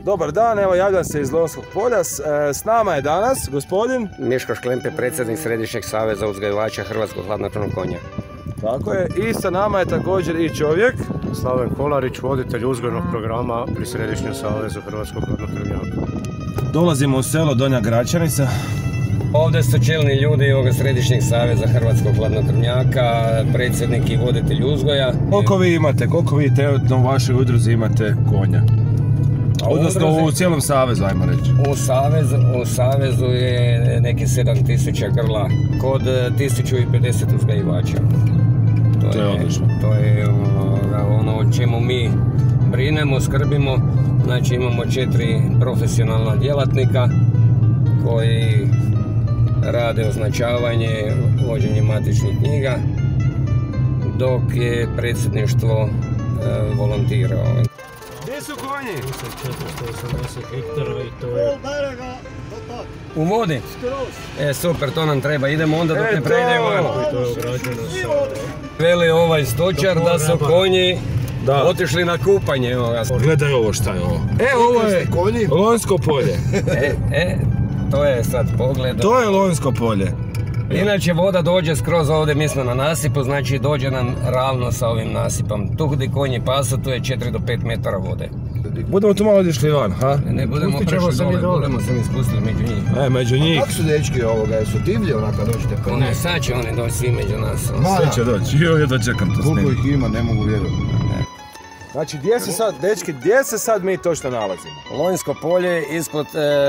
Dobar dan, evo javljam se iz Lonjskog polja. S nama je danas gospodin Miško Šklempe, predsjednik Središnjeg saveza uzgajivača Hrvatskog hladnokrvnog konja. Tako je, i sa nama je također i čovjek Slaven Kolarić, voditelj uzgojnog programa pri Središnjem savezu Hrvatskog hladnokrvnjaka. Dolazimo u selo Donja Gračanica. Ovdje su čelni ljudi ovoga Središnjeg saveza Hrvatskog hladnokrvnjaka, predsjednik i voditelj uzgoja. Koliko vi trenutno u vašoj udruzi imate konja? Odnosno u cijelom savezu, ajmo reći. U savezu je neki 7000 grla kod 1050 uzgajivača. To je odlično. To je ono o čemu mi brinemo, skrbimo. Znači imamo 4 profesionalna djelatnika koji rade označavanje, vođenje matičnih knjiga, dok je predsjedništvo volontirao. Gdje su konji? 480 hektara i to je... U vodi? Super, to nam treba. Idemo onda dok ne prejdemo. To je ograđeno sa... Veli ovaj stočar da su konji otišli na kupanje. Gledaj ovo, šta je ovo? Ovo je Lonjsko polje. To je sad pogled. To je Lonjsko polje. Inače voda dođe skroz ovdje, mi smo na nasipu, znači dođe nam ravno sa ovim nasipom. Tu gdje konji pasu, tu je 4 do 5 metara vode. Budemo tu malo odešli van, ha? Ne budemo prešli dole, budemo se mi spustili među njih. Među njih. Kako su dečki ovoga, jesu divlji onaka dođete pa ne? Sad će oni doći svi među nas. Sve će doći, ja dočekam to snimiti. Koliko ih ima, ne mogu vjerovati. Znači, gdje se sad mi točno nalazimo? Lonjsko polje ispod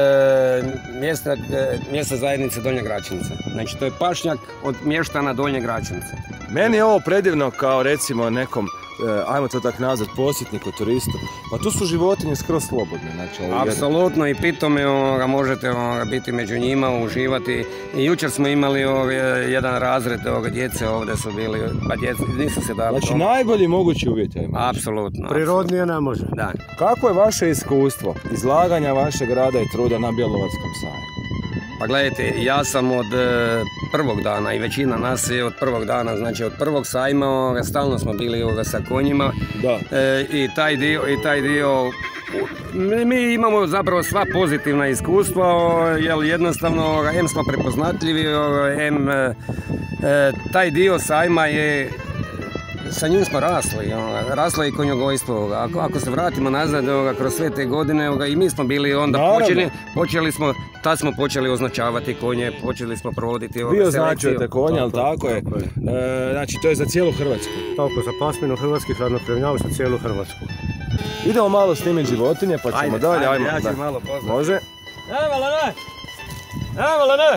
mjesta zajednice Donja Gračanica. Znači, to je pašnjak od mještana Donje Gračanice. Meni je ovo predivno kao recimo nekom, ajmo to tako nazvat, posjetniku, turistu. Pa tu su životinje skroz slobodne. Znači, apsolutno, i pitome možete biti među njima, uživati. I jučer smo imali jedan razred djece, ovdje su bili, pa djece nisu se dali. Znači, najbolji mogući uvjeti. Apsolutno. Prirodnije ne može. Da. Kako je vaše iskustvo izlaganja vašeg rada i truda na Bjelovarskom sajmu? Pa gledajte, ja sam od prvog dana i većina nas je od prvog dana, znači od prvog sajma, stalno smo bili sa konjima. Da. I taj dio, mi imamo zapravo sva pozitivna iskustva, jer jednostavno em smo prepoznatljivi, em taj dio sajma je, sa njim smo raslo i konjogojstvo. Ako se vratimo nazad kroz sve te godine, i mi smo bili onda tad smo počeli označavati konje, počeli smo provoditi selekciju. Vi označujete konje, ali tako je. Znači, to je za cijelu Hrvatsku. Tako, za pasminu hrvatskih hladnokrvnjaka za cijelu Hrvatsku. Idemo malo snimiti životinje, pa ćemo dalje. Ajde, ja ću malo poznati. Može? Evo, Lene!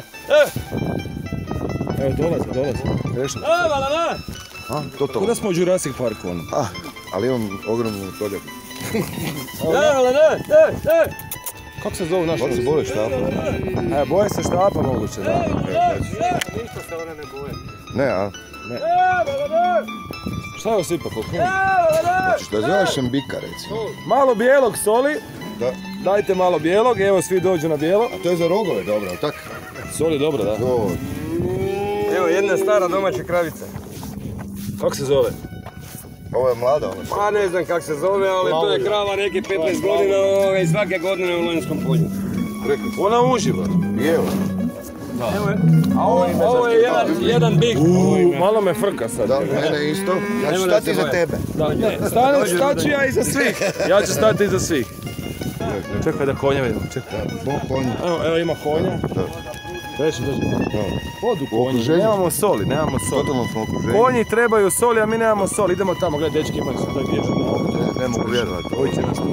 Evo, dolazi. Evo, Lene! Kuda smo u Jurassic Parku? Ali imam ogromnu toljaku. Evo, Lene! Kako se zovu naši? Kako se boje štapa? Boje se štapa moguće, da. Ništa se one ne boje. Ne, a? Ne. Šta je ovo sipa koliko? Znači što zoveš bika, recimo. Malo bijelog soli. Da. Dajte malo bijelog, evo svi dođu na bijelo. A to je za rogove, dobro, ali tako? Sol je dobro, da. Evo jedna stara domaća kravica. Kako se zove? Ovo je mlada, ono što? Pa ne znam kako se zove, ali to je krava neki 15 godina i svake godine u Lonjskom polju. Ona uživa. Evo. A ovo je jedan bik. Malo me frka sad. Da, mene isto. Ja ću stati iza tebe. Stat ću ja iza svih. Ja ću stati iza svih. Čekaj da konja vidimo, čekaj. Evo ima konja. Reći, vodu konji, nemamo soli. Konji trebaju soli, a mi nemamo soli. Idemo tamo, gledaj, dečki imaju se, to je bježan. Ne mogu vjerovati. Ovo će nas tu.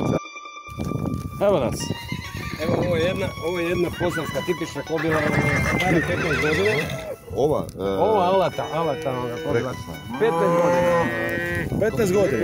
Evo nas. Evo, ovo je jedna posavska tipična kobila, stara 15 godina. Ova alata kobila. 15 godina.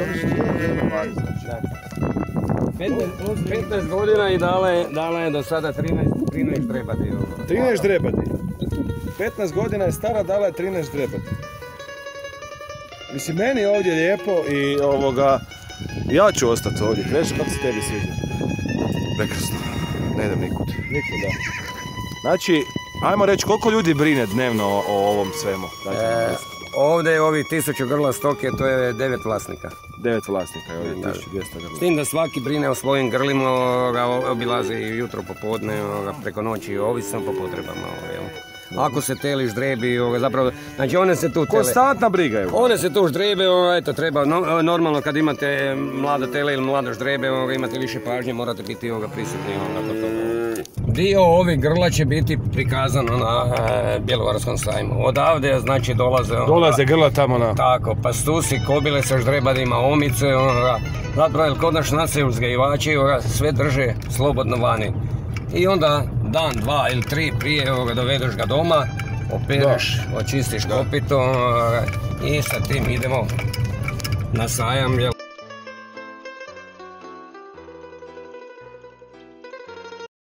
15 godina i dala je do sada 13 drebati. 13 drebati. 15 godina je stara, dala je 13 drebati. Mislim, meni je ovdje lijepo i ja ću ostati ovdje. Krešo, kako se tebi sviđa? Prekrasno. Ne idem nikud. Nikud, da. Znači, Ajmo reći, koliko ljudi brine dnevno o ovom svemu? Ovdje je ovih 1000 grla stoke, to je 9 vlasnika. 9 vlasnika, je ovdje 1200 grla. S tim da svaki brine o svojim grlima, obilaze i jutro popodne, preko noći, ovisno po potrebama. Ako se teli, ždrebi, zapravo, znači one se tu tele. Konstantna briga je. One se tu ždrebe, eto, treba, normalno kad imate mlado tele ili mlado ždrebe, imate više pažnje, morate biti prisutni kod toga. Dio ovih grla će biti prikazano na Bjelovarskom sajmu. Odavde, znači, dolaze grla tamo na... Tako, pastusi, kobile sa ždrebadima, omice, zapravo, kod naš naše uzgajivači sve drže slobodno vani. I onda dan, 2 ili 3 prije dovedeš ga doma, opereš, očistiš kopito i sa tim idemo na sajam, jer